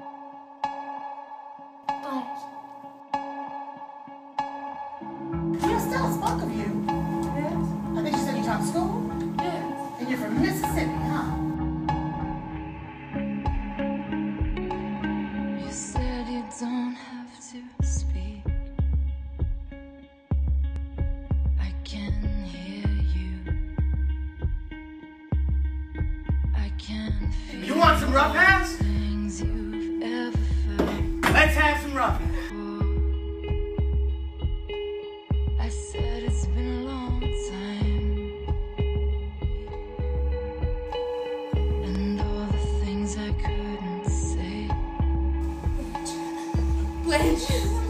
Bye. You're still spoke of you. Yes. I think you said you taught school? Yes. And you're from Mississippi, huh? You said you don't have to speak. I can hear you. I can feel. You want some rough house? Things you've ever felt. Let's have some rough house. I said it's been a long time, and all the things I couldn't say. Blanche.